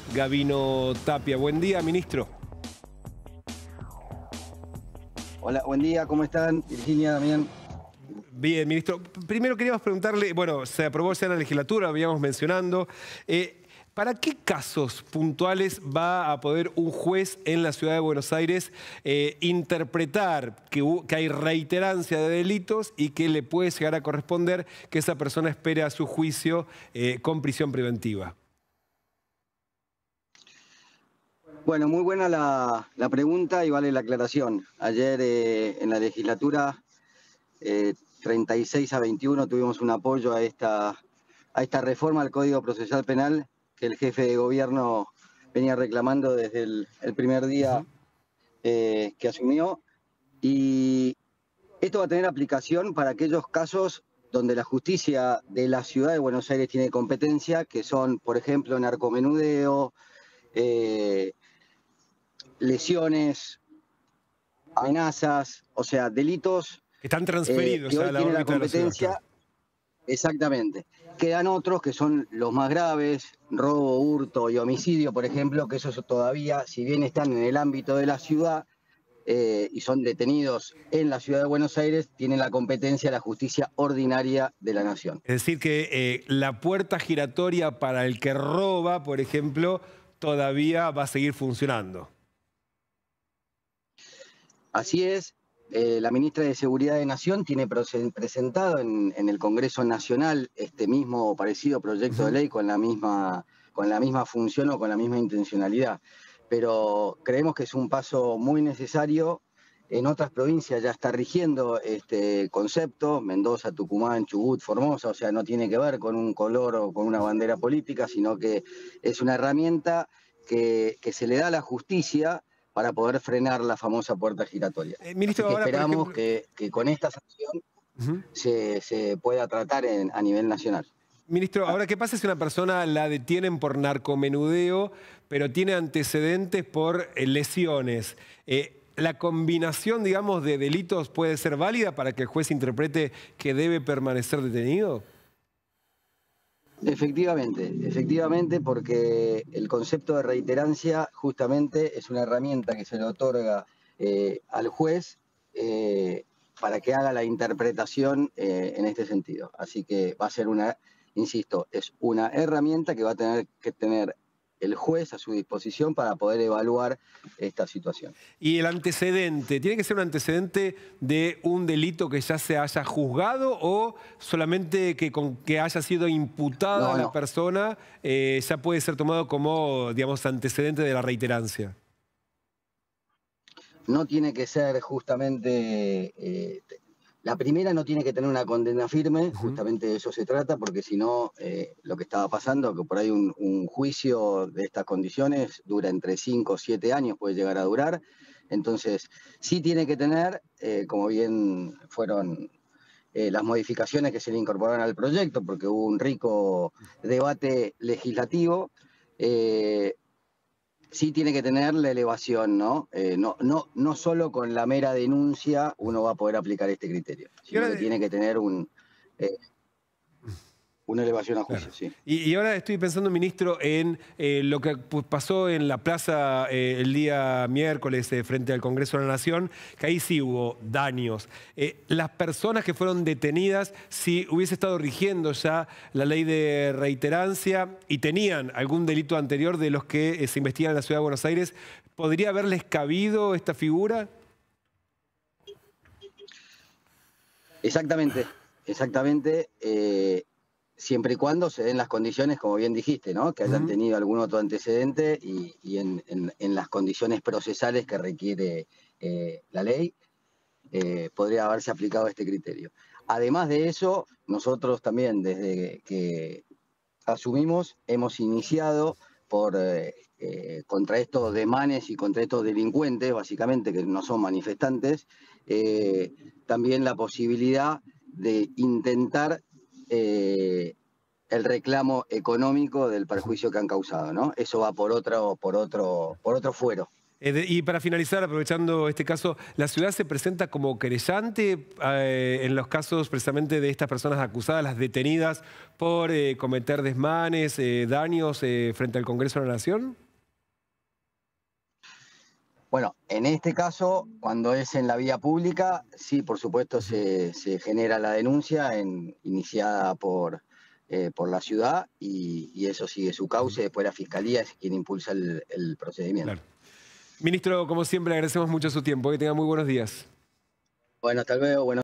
Gabino Tapia. Buen día, ministro. Hola, buen día, ¿cómo están? Virginia, Damián. Bien, ministro. Primero queríamos preguntarle, bueno, se aprobó ya en la legislatura, lo habíamos mencionando. ¿Para qué casos puntuales va a poder un juez en la Ciudad de Buenos Aires interpretar que hay reiterancia de delitos y que le puede llegar a corresponder que esa persona espere a su juicio con prisión preventiva? Bueno, muy buena la pregunta y vale la aclaración. Ayer en la legislatura 36-21 tuvimos un apoyo a esta reforma al Código Procesal Penal que el jefe de gobierno venía reclamando desde el primer día que asumió. Y esto va a tener aplicación para aquellos casos donde la justicia de la Ciudad de Buenos Aires tiene competencia, que son, por ejemplo, narcomenudeo, lesiones, amenazas, o sea, delitos Están transferidos que a hoy la tiene la órbita de la ciudad, competencia. claro. Exactamente. Quedan otros que son los más graves, robo, hurto y homicidio, por ejemplo, que esos todavía, si bien están en el ámbito de la ciudad y son detenidos en la Ciudad de Buenos Aires, tienen la competencia de la justicia ordinaria de la nación. Es decir, que la puerta giratoria para el que roba, por ejemplo, todavía va a seguir funcionando. Así es. La ministra de Seguridad de Nación tiene presentado en el Congreso Nacional este mismo parecido proyecto de ley con la misma función o con la misma intencionalidad. Pero creemos que es un paso muy necesario. En otras provincias ya está rigiendo este concepto, Mendoza, Tucumán, Chubut, Formosa, o sea, no tiene que ver con un color o con una bandera política, sino que es una herramienta que se le da a la justicia para poder frenar la famosa puerta giratoria. Ministro, Así que ahora, por esperamos ejemplo... que con esta sanción se pueda tratar a nivel nacional. Ministro, ahora, ¿qué pasa si una persona la detienen por narcomenudeo, pero tiene antecedentes por lesiones? ¿La combinación, digamos, de delitos puede ser válida para que el juez interprete que debe permanecer detenido? Efectivamente, porque el concepto de reiterancia justamente es una herramienta que se le otorga al juez para que haga la interpretación en este sentido. Así que va a ser insisto, es una herramienta que va a tener que tener el juez a su disposición para poder evaluar esta situación. ¿Y el antecedente? ¿Tiene que ser un antecedente de un delito que ya se haya juzgado o solamente que con que haya sido imputada la persona ya puede ser tomado como, digamos, antecedente de la reiterancia? No tiene que ser justamente... la primera no tiene que tener una condena firme, justamente de eso se trata, porque si no, lo que estaba pasando, que por ahí un juicio de estas condiciones dura entre 5 o 7 años, puede llegar a durar. Entonces, sí tiene que tener, como bien fueron las modificaciones que se le incorporaron al proyecto, porque hubo un rico debate legislativo, sí tiene que tener la elevación, ¿no? No solo con la mera denuncia uno va a poder aplicar este criterio, sino que tiene que tener una elevación a juicio, Claro. sí. Y ahora estoy pensando, ministro, en lo que pasó en la plaza el día miércoles frente al Congreso de la Nación, que ahí sí hubo daños. Las personas que fueron detenidas, si hubiese estado rigiendo ya la ley de reiterancia y tenían algún delito anterior de los que se investigan en la Ciudad de Buenos Aires, ¿podría haberles cabido esta figura? Exactamente. Siempre y cuando se den las condiciones, como bien dijiste, ¿no? Que hayan tenido algún otro antecedente y en las condiciones procesales que requiere la ley, podría haberse aplicado este criterio. Además de eso, nosotros también, desde que asumimos, hemos iniciado contra estos demanes y contra estos delincuentes, básicamente, que no son manifestantes, también la posibilidad de intentar el reclamo económico del perjuicio que han causado, ¿no? Eso va por otro fuero. Y para finalizar, aprovechando este caso, ¿la ciudad se presenta como querellante en los casos precisamente de estas personas acusadas, las detenidas por cometer desmanes, daños frente al Congreso de la Nación? Bueno, en este caso, cuando es en la vía pública, sí, por supuesto, se genera la denuncia iniciada por la ciudad y eso sigue su cauce. Después la Fiscalía es quien impulsa el procedimiento. Claro. Ministro, como siempre, agradecemos mucho su tiempo. Que tenga muy buenos días. Bueno, hasta luego. Bueno.